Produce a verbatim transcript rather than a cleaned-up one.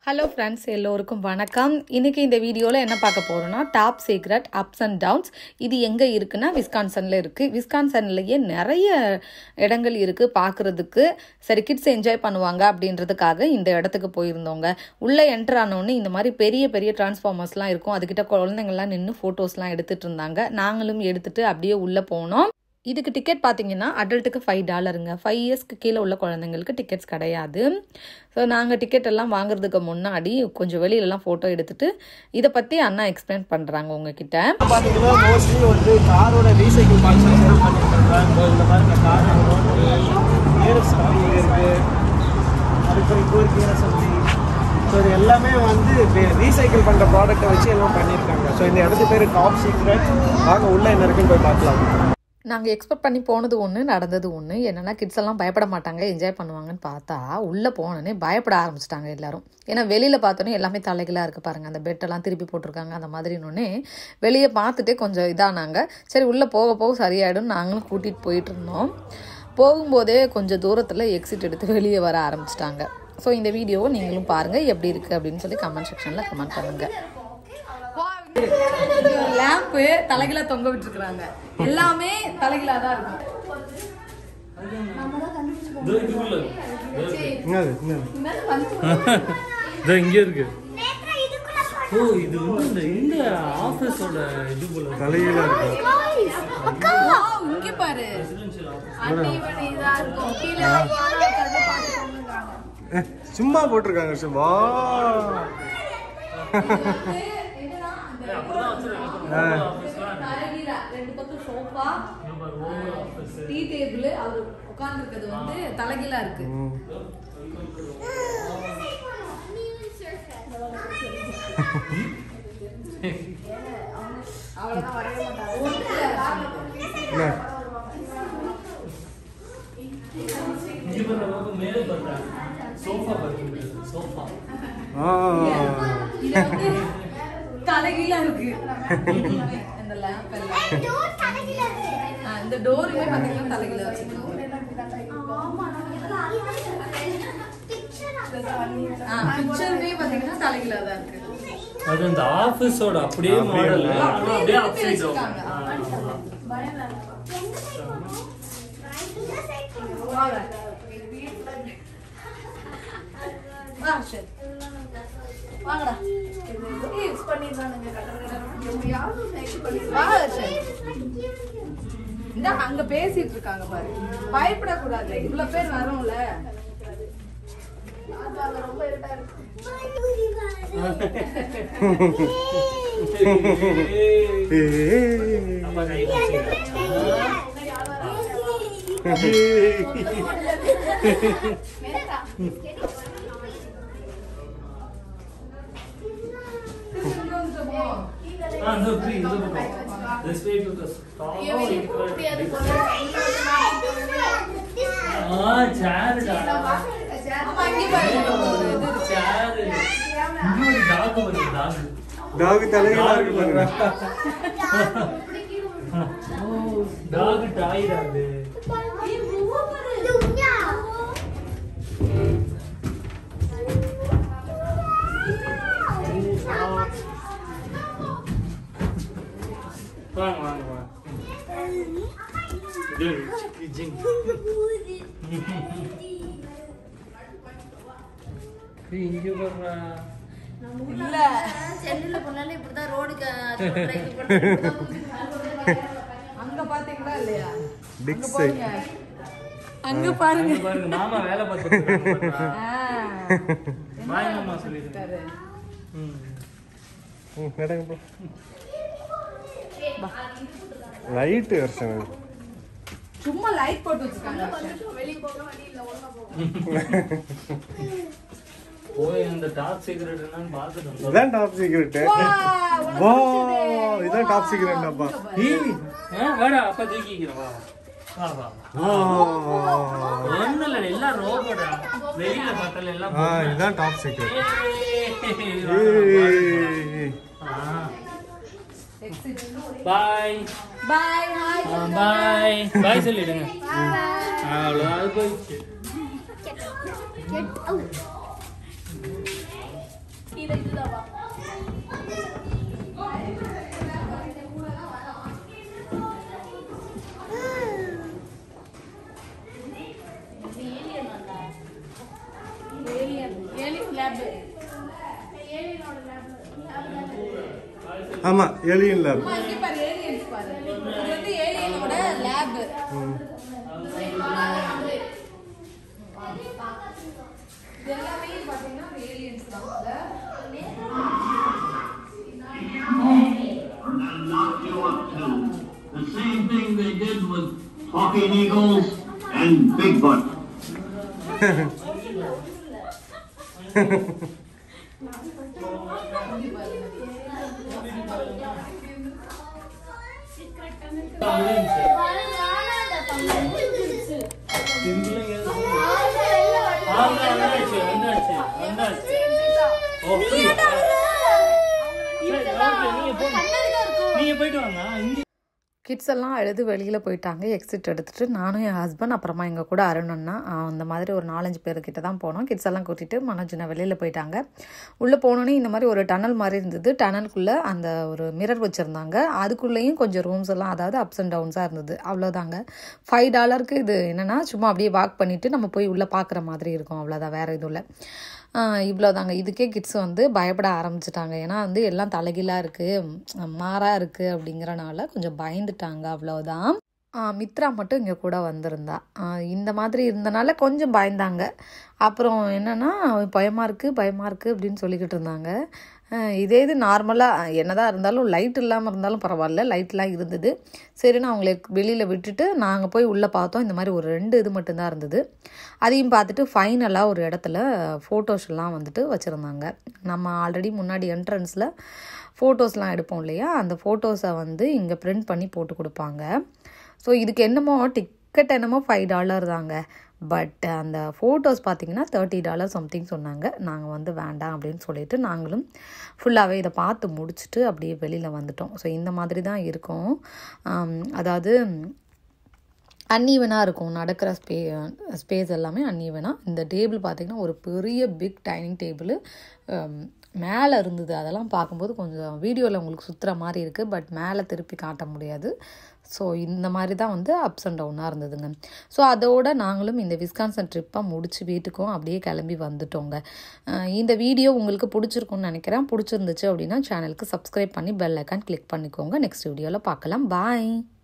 Hello friends, எல்லோருக்கும் வணக்கம். இன்னைக்கு இந்த வீடியோல என்ன பார்க்க போறோம்னா top secret ups and downs. இது எங்க இருக்குன்னா விஸ்கான்சன்ல இருக்கு. விஸ்கான்சன்லயே நிறைய இடங்கள் இருக்கு பார்க்கிறதுக்கு. சரி கிட்ஸ் என்ஜாய் பண்ணுவாங்க அப்படின்றதுக்காக இந்த இடத்துக்கு போயிருந்தோங்க. உள்ள என்டர் ஆனோன்னு இந்த மாதிரி பெரிய பெரிய டிரான்ஸ்ஃபார்மர்ஸ்லாம் இருக்கும். அதுக்கிட்ட குழந்தைங்கள்லாம் நின்று ஃபோட்டோஸ்லாம் எடுத்துட்டு இருந்தாங்க. நாங்களும் எடுத்துட்டு அப்படியே உள்ள போனோம். இதுக்கு டிக்கெட் பார்த்தீங்கன்னா அடல்ட்டுக்கு ஃபைவ் டாலருங்க. ஃபைவ் இயர்ஸ்க்கு கீழே உள்ள குழந்தைங்களுக்கு டிக்கெட்ஸ் கிடையாது. ஸோ நாங்கள் டிக்கெட் எல்லாம் வாங்குறதுக்கு முன்னாடி கொஞ்சம் வெளியிலலாம் ஃபோட்டோ எடுத்துட்டு இதை பற்றி அண்ணா எக்ஸ்பிளைன் பண்ணுறாங்க உங்ககிட்ட. பார்த்தீங்கன்னா மோஸ்ட்லி வந்து காரோட ரீசைக்கிள் பார்ட்ஸ் சேல் பண்ணிட்டு இந்த மாதிரி கார் கியர்ஸ் இருக்குது, அதுக்கப்புறம் இப்போ ஒரு கியர் அசம்பிளி. ஸோ இது எல்லாமே வந்து ரீசைக்கிள் பண்ணுற ப்ராடக்ட்டை வச்சு எல்லாம் பண்ணியிருக்காங்க. ஸோ இந்த இடத்து பேர் டாப் சீக்ரெட். வாங்க உள்ள என்ன இருக்குன்னு போய் பார்க்கலாம். நாங்கள் எக்ஸ்பெக்ட் பண்ணி போனது ஒன்று, நடந்தது ஒன்று. என்னென்னா கிட்ஸ் எல்லாம் பயப்பட மாட்டாங்க, என்ஜாய் பண்ணுவாங்கன்னு பார்த்தா உள்ளே போனோன்னே பயப்பட ஆரம்பிச்சிட்டாங்க எல்லாரும். ஏன்னா வெளியில் பார்த்தோன்னே எல்லாமே தலைகளாக இருக்குது பாருங்கள், அந்த பெட்டெல்லாம் திருப்பி போட்டிருக்காங்க அந்த மாதிரின்னொன்னே வெளியே பார்த்துட்டே கொஞ்சம் இதானாங்க. சரி உள்ளே போக போக சரியாயிடும் நாங்களும் கூட்டிகிட்டு போயிட்டு இருந்தோம். போகும்போதே கொஞ்சம் தூரத்தில் எக்ஸிட் எடுத்து வெளியே வர ஆரம்பிச்சிட்டாங்க. ஸோ இந்த வீடியோவை நீங்களும் பாருங்கள் எப்படி இருக்குது அப்படின்னு சொல்லி கமெண்ட் செக்ஷனில் கமெண்ட் பண்ணுங்கள். லேம்பு தலைகீழா தொங்க விட்டுருக்காங்க, எல்லாமே தலைகீழா தான் இருக்கும். இங்க இருக்கு. ஓ இது வந்து இந்த ஆபீஸோட இது போல தலையில இருக்கு. அக்கா இங்க பாரு, அன்னிவன் இதா இருக்கும். கீழ கதை பாத்துக்கோங்கறாங்க. சும்மா போட்டுருக்காங்க. சும்மா ரெண்டு பக்கம் சோஃபா, டீ டேபிள், அவர் உட்கார்ந்து இருக்கிறது வந்து தலைகீழா இருக்கு. அவ்வளவுதான் வரவே மாட்டாங்க. தலைகீழா இருக்கு. இந்த லேம்ப் எல்லாம் இந்த டோருமே பாத்தீங்கன்னா தலைகீழா வச்சிருக்காங்க. பிக்சர்மே பாத்தீங்கன்னா தலைகீழா தான் இருக்கு. அது அந்த ஆபீஸோட அப்படியே மாடல், அப்படியே அப்சைட் டவுன். வாங்கடா யூஸ் பண்ணிடுறானுங்க. இந்த அங்க பேசிட்டு இருக்காங்க பாரு, பயப்படக்கூடாது. இவ்வளவு பேர் வரோம்ல. ரொம்ப இருட்டா இருக்கு. Ah, no, please, look at that. This way to the stall. Ah, chair da. அம்மா இங்க பாரு, chair. இங்க ஒரு டாக் வருது, டாக். டாக் தலையில இருக்கு பாருங்க. ஓ, டாக் டாய் அது. வாங்க வாங்க வாங்க. இங்க வர்றா இல்ல சென்னையில போனாலே இப்படிதான் ரோடுக்கு அங்க பாத்தீங்களா இல்லையா? பிக் சைட் அங்க பாருங்க. பாருங்க மாமா வேலை பார்த்துட்டு இருக்காங்க. பாய் மாமா சொல்லிருக்காரு. ம் ம் நடங்க ப்ரோ. லைட் வெர்ஷன் சும்மா லைட் போட்டு வச்சிருக்காங்க. வெளிய போக வழி இல்ல, ஒண்ணா போக. போய் அந்த டாப் சீக்ரெட் என்னன்னு பார்த்துட்டு வந்தோம். இதான் டாப் சீக்ரெட். வா இதான் டாப் சீக்ரெட் அப்பா. ஏய் ஆ வாடா அப்பா தூக்கிக்கிறேன். வா வா வா. ஒண்ணு இல்ல, எல்லாம் ரோபோடா. வெளியில பார்த்தால எல்லாம். ஆ இதான் top secret. Bye bye hi bye bye சொல்லிடுங்க. அவ்வளோ அது போயிடுச்சு. ஆமா alien lab. The same thing they did with talking eagles and Bigfoot. Kids எல்லாம் அழுது வெளியில் போயிட்டாங்க. எக்ஸிட் எடுத்துகிட்டு நானும் என் ஹஸ்பண்ட் அப்புறமா எங்கள் கூட அருணன்னா அந்த மாதிரி ஒரு நாலஞ்சு பேர்கிட்ட தான் போனோம். கிட்ஸ் எல்லாம் கூட்டிகிட்டு மனோஜினா வெளியில் போயிட்டாங்க. உள்ளே போனோன்னே இந்த மாதிரி ஒரு டனல் மாதிரி இருந்தது. டனலுக்குள்ளே அந்த ஒரு மிரர் வச்சுருந்தாங்க. அதுக்குள்ளேயும் கொஞ்சம் ரூம்ஸ் எல்லாம் அதாவது அப்ஸ் அண்ட் டவுன்ஸாக இருந்தது. அவ்வளோதாங்க. ஃபைவ் டாலருக்கு இது என்னென்னா சும்மா அப்படியே வாக் பண்ணிவிட்டு நம்ம போய் உள்ளே பார்க்குற மாதிரி இருக்கும். அவ்வளோதான், வேறு எதுவும் இல்லை. இவ்வளோதாங்க. இதுக்கே கிட்ஸ் வந்து பயப்பட ஆரம்பிச்சிட்டாங்க. ஏன்னா வந்து எல்லாம் தலைகீழாக இருக்குது, மாறாக இருக்குது அப்படிங்கிறனால கொஞ்சம் பயந்துட்டாங்க. அவ்வளோதான். மித்ரா மட்டும் இங்கே கூட வந்திருந்தா. இந்த மாதிரி இருந்தனால கொஞ்சம் பயந்தாங்க. அப்புறம் என்னென்னா பயமாக இருக்குது பயமாக இருக்குது அப்படின்னு சொல்லிக்கிட்டு இருந்தாங்க. இதே இது நார்மலாக என்னதான் இருந்தாலும் லைட் இல்லாமல் இருந்தாலும் பரவாயில்ல, லைட்லாம் இருந்தது. சரின்னு அவங்கள வெளியில் விட்டுட்டு நாங்கள் போய் உள்ளே பார்த்தோம். இந்த மாதிரி ஒரு ரெண்டு இது மட்டும்தான் இருந்தது. அதையும் பார்த்துட்டு ஃபைனலாக ஒரு இடத்துல ஃபோட்டோஸ்லாம் வந்துட்டு வச்சுருந்தாங்க. நம்ம ஆல்ரெடி முன்னாடி என்ட்ரன்ஸில் ஃபோட்டோஸ்லாம் எடுப்போம் இல்லையா, அந்த ஃபோட்டோஸை வந்து இங்கே பிரிண்ட் பண்ணி போட்டு கொடுப்பாங்க. ஸோ இதுக்கு என்னமோ டிக்கெட் என்னமோ ஃபைவ் டாலர் தாங்க. பட் அந்த ஃபோட்டோஸ் பார்த்திங்கன்னா தேர்ட்டி டாலர் சம்திங் சொன்னாங்க. நாங்கள் வந்து வேண்டாம் அப்படின்னு சொல்லிட்டு நாங்களும் ஃபுல்லாகவே இதை பார்த்து முடிச்சுட்டு அப்படியே வெளியில் வந்துட்டோம். ஸோ இந்த மாதிரி தான் இருக்கும். அதாவது அன்ஈவனாக இருக்கும் நடக்கிற ஸ்பே ஸ்பேஸ் எல்லாமே அன்ஈவனாக. இந்த டேபிள் பார்த்திங்கன்னா ஒரு பெரிய பிக் டைனிங் டேபிள் மேலே இருந்தது. அதெல்லாம் பார்க்கும்போது கொஞ்சம் வீடியோவில் உங்களுக்கு சுற்றுற மாதிரி இருக்குது, பட் மேலே திருப்பி காட்ட முடியாது. ஸோ இந்த மாதிரி தான் வந்து அப்ஸ் அண்ட் டவுனாக இருந்ததுங்க. ஸோ அதோடு நாங்களும் இந்த விஸ்கான்சன் ட்ரிப்பாக முடித்து வீட்டுக்கும் அப்படியே கிளம்பி வந்துட்டோங்க. இந்த வீடியோ உங்களுக்கு பிடிச்சிருக்குன்னு நினைக்கிறேன். பிடிச்சிருந்துச்சு அப்படின்னா சேனலுக்கு சப்ஸ்கிரைப் பண்ணி பெல் ஐக்கான் கிளிக் பண்ணிக்கோங்க. நெக்ஸ்ட் வீடியோவில் பார்க்கலாம். பாய்.